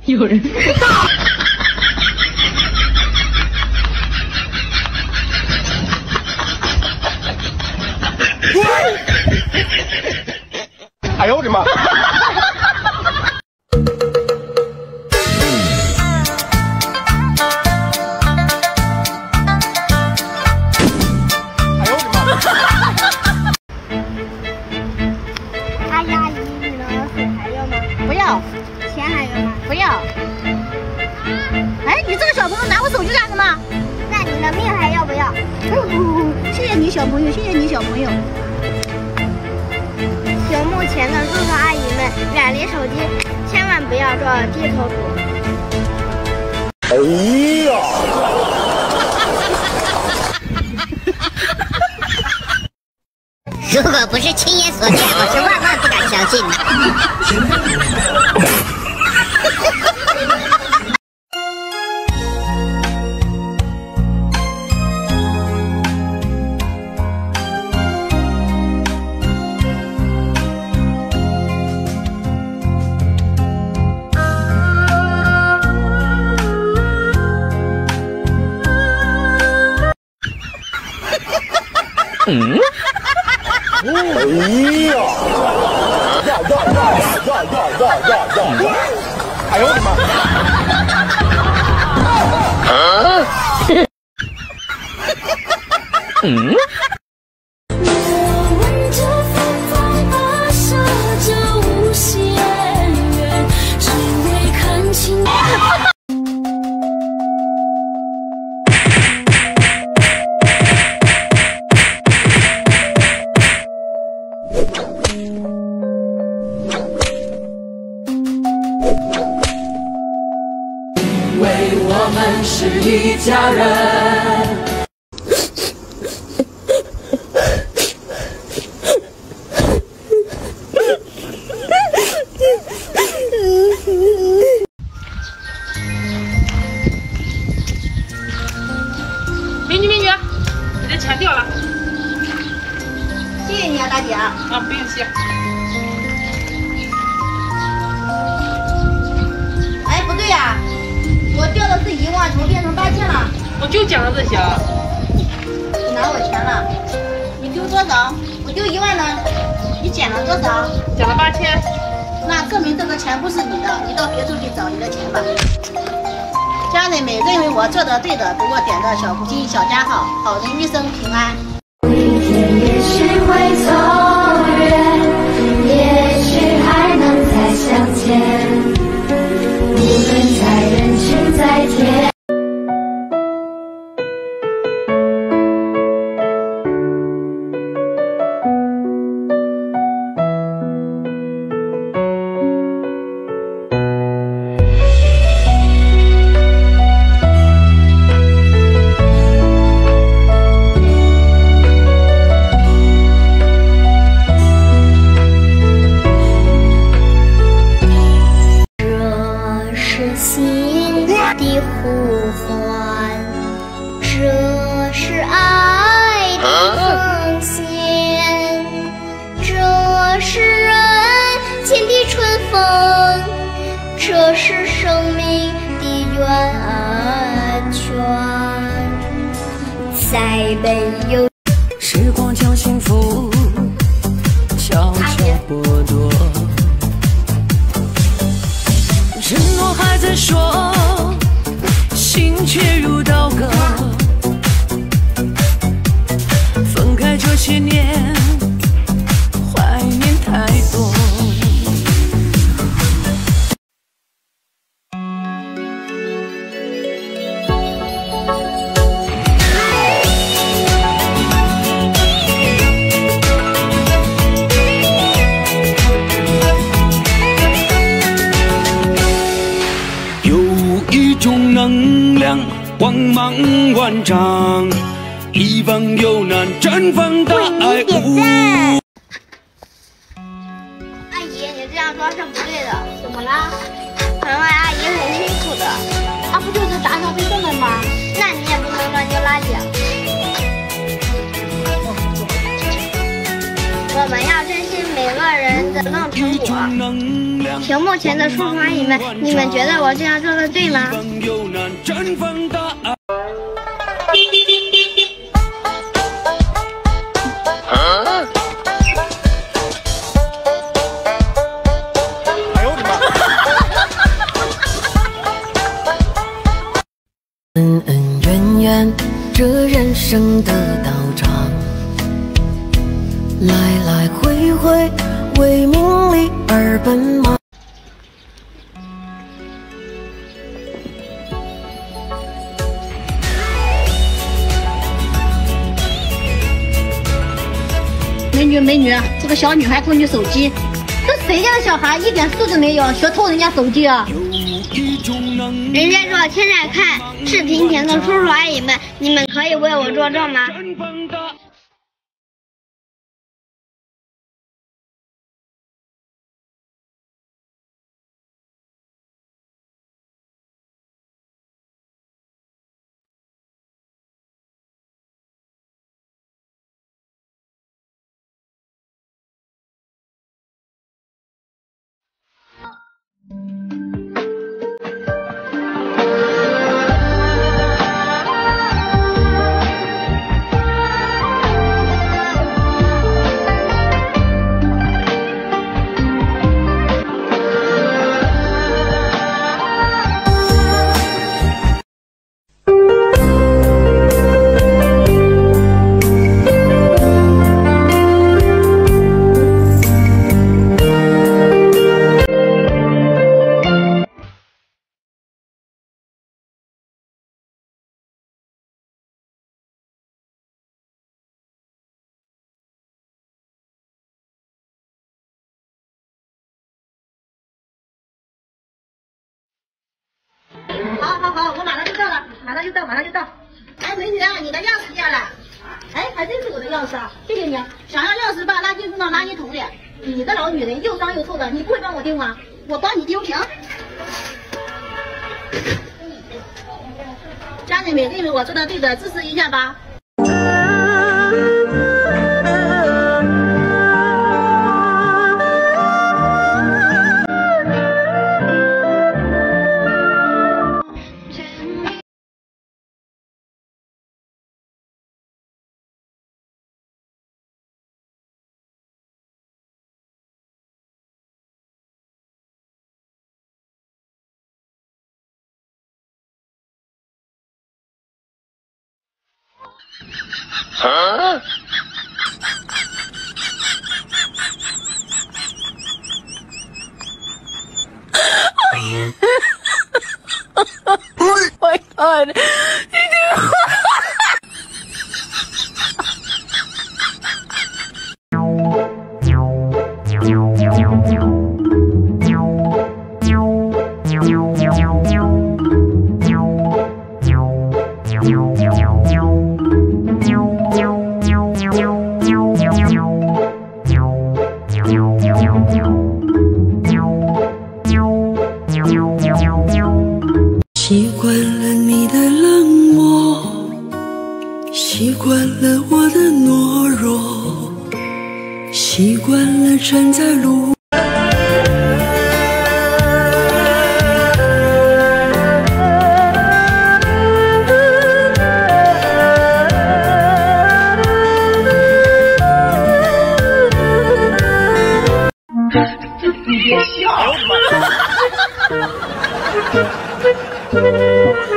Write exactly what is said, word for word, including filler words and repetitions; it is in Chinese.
有人。 哎呦我的妈！哎呦我的妈！ 阿姨阿姨，你们水还要吗？ 不要。 钱还要吗？ 不要。哎，你这个小朋友拿我手机干什么？ 那你的命还要不要？ 谢谢你小朋友，谢谢你小朋友。 屏幕前的叔叔阿姨们，远离手机，千万不要做低头族。 哎呀！ 如果不是亲眼所见，我是万万不敢相信的。 嗯？哎呀！呀呀呀呀呀呀呀呀！哎呦我的妈！啊？嗯？ 因为我们是一家人。 美女美女，你的钱掉了。 谢谢你啊，大姐。 啊，不用谢。 哎，不对呀、啊，我掉的是一万，怎么变成八千了？ 我就讲了这些。 你拿我钱了？你丢多少？我丢一万呢？你捡了多少？ 捡了八千。 那证明这个钱不是你的，你到别处去找你的钱吧。家人们认为我做的对的，给我点个小红心、小加号，好人一生平安。 一天也许会走远，也许还能再相见，无论在人群在天。 心的呼唤，这是爱的奉献，这是人间的春风，这是生命的源泉。再没有时光将幸福悄悄剥夺。承诺还在说，心却如刀割。分开这些年，怀念太多。能量光芒万丈，一方有难绽放大爱无。 阿姨，你这样说是不对的。怎么了？可能阿姨很辛苦的，她不就是打扫卫生的吗？那你也不能乱丢垃圾。我们要珍惜每每个人的弄成果。屏幕前的叔叔阿姨们，你们觉得我这样做的对吗？ 恩恩怨怨，这人生的道场，来来回回，为名利而奔忙。 美女美女，这个小女孩偷你手机，这谁家的小孩一点素质没有，学偷人家手机啊？ 人家说现在看视频前的叔叔阿姨们，你们可以为我作证吗？ 好好好，我马上就到了，马上就到，马上就到。哎，美女啊，你的钥匙掉了。哎，还真是我的钥匙啊，谢谢你。想要钥匙把垃圾扔到垃圾桶里。你个老女人又脏又臭的，你不会帮我丢吗？我帮你丢行。家人们认为我做的对的，支持一下吧。 啊 ！Oh my god！ 习惯了你的冷漠，习惯了我的懦弱，习惯了站在路。 你别笑！哎呦我的妈！